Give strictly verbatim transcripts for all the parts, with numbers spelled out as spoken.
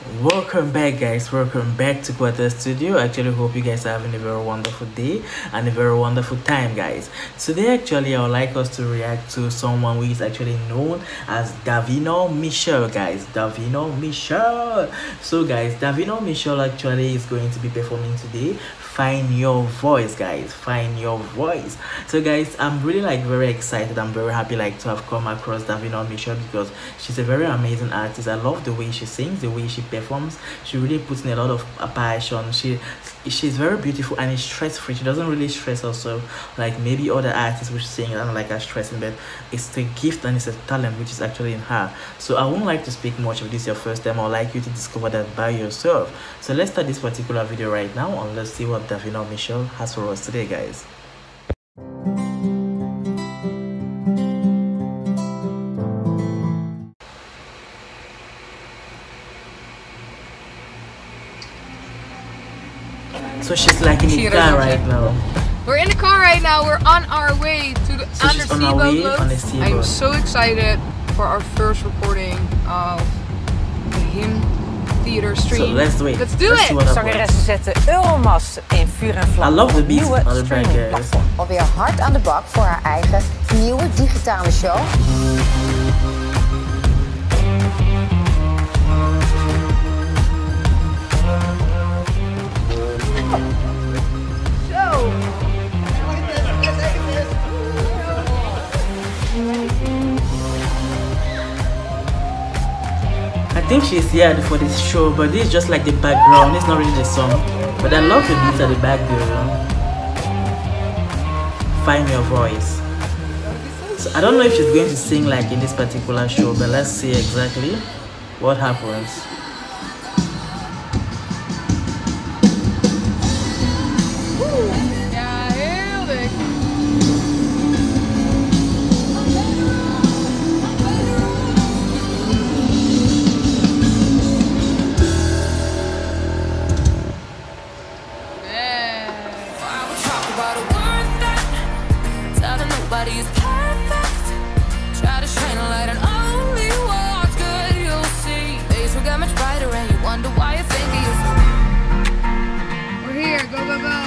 Welcome back, guys. Welcome back to Quarter Studio. I actually hope you guys are having a very wonderful day and a very wonderful time, guys. Today actually I would like us to react to someone who is actually known as Davina Michelle, guys. Davina Michelle. So guys, Davina Michelle actually is going to be performing today. Find Your Voice, guys. Find Your Voice. So guys, I'm really like very excited. I'm very happy like to have come across Davina Michelle because she's a very amazing artist. I love the way she sings, the way she performs. She really puts in a lot of uh, passion. She she's very beautiful and is stress free. She doesn't really stress herself like maybe other artists which sing. I don't like her stressing, but it's the gift and it's a talent which is actually in her. So I won't like to speak much if this is your first time. I'd like you to discover that by yourself. So let's start this particular video right now and let's see what Davina Michelle has for us today, guys. So she's like in the car right now. We're in the car right now. We're on our way to the so Undersea Boat. I'm so excited for our first recording of the Hymn Theater stream. So let's do it. Let's do let's it. Zangeressen zetten Euromas in vuur en vlam. I love the beat Nieuwe on the back, guys. Alweer hard aan de bak voor haar eigen nieuwe digitale show. I think she's here for this show, but this is just like the background. It's not really the song, but I love the beats at the back there. Find Your Voice. So I don't know if she's going to sing like in this particular show, but let's see exactly what happens. Ja, heel dik. Nobody's perfect. Try to shine a light on only what's good. You'll see days will get much brighter, and you wonder why you think you. We're here. Go, go, go.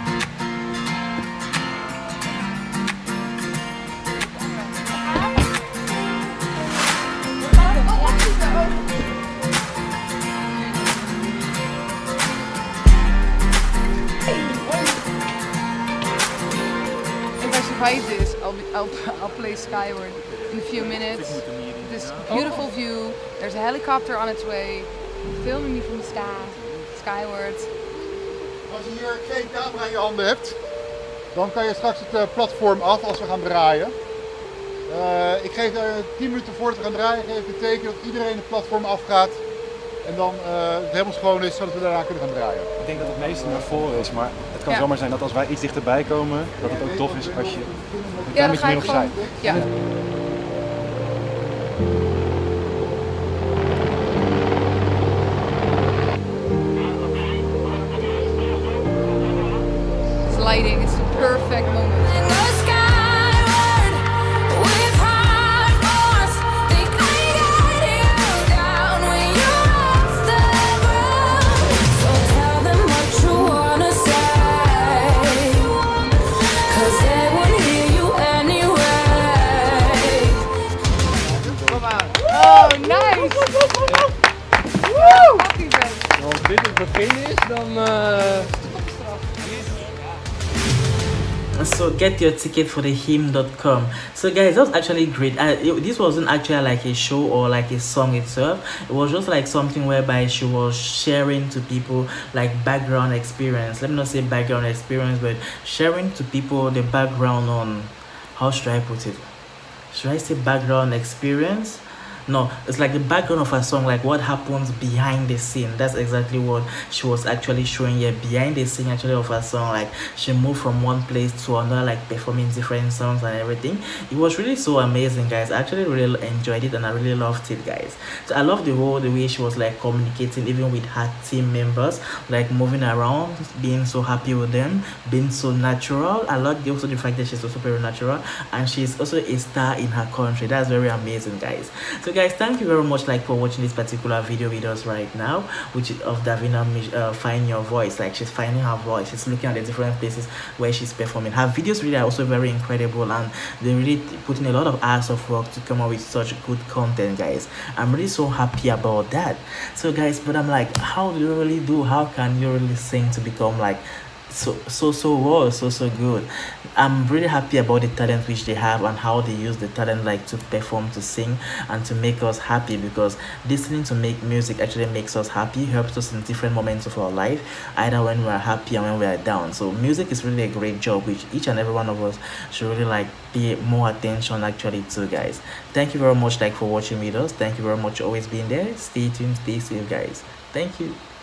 If I survive this, I'll, be, I'll, I'll play Skyward in a few minutes. This beautiful view. There's a helicopter on its way, filming me from the sky. Skyward. Als je hier geen camera in je handen hebt, dan kan je straks het uh, platform af als we gaan draaien. Uh, ik geef uh, tien minuten voordat we gaan draaien, geef ik een teken dat iedereen het platform afgaat. En dan uh, het helemaal schoon is, zodat we daarna kunnen gaan draaien. Ik denk dat het meeste naar voren is, maar het kan Ja. zomaar zijn dat als wij iets dichterbij komen, dat het ook tof is als je een klein Ja, dan beetje ga meer ik opzij. gewoon. Ja. This lighting is the perfect moment. Oh, nice! Woo! Als dit het begin is, dan... Uh... So get your ticket for the hymn dot com. So guys, that was actually great. I, it, this wasn't actually like a show or like a song itself. It was just like something whereby she was sharing to people like background experience. Let me not say background experience, but sharing to people the background on, how should I put it? Should I say background experience? No, it's like the background of a song, like what happens behind the scene. That's exactly what she was actually showing here, behind the scene actually of her song. Like she moved from one place to another, like performing different songs and everything. It was really so amazing, guys. I actually really enjoyed it and I really loved it, guys. So I love the whole the way she was like communicating even with her team members, like moving around, being so happy with them, being so natural. I love also the fact that she's also very natural and she's also a star in her country. That's very amazing, guys. So guys, guys, thank you very much like for watching this particular video with us right now, which is of Davina uh, Find Your Voice. Like she's finding her voice, she's looking at the different places where she's performing. Her videos really are also very incredible, and they really put in a lot of hours of work to come up with such good content, guys. I'm really so happy about that. So guys, but I'm like, how do you really do, how can you really sing to become like so so so well, so so good? I'm really happy about the talent which they have and how they use the talent like to perform, to sing, and to make us happy, because listening to make music actually makes us happy, helps us in different moments of our life, either when we're happy and when we're down. So music is really a great job which each and every one of us should really like pay more attention actually to, guys. Thank you very much like for watching with us. Thank you very much for always being there. Stay tuned, stay safe, guys. Thank you.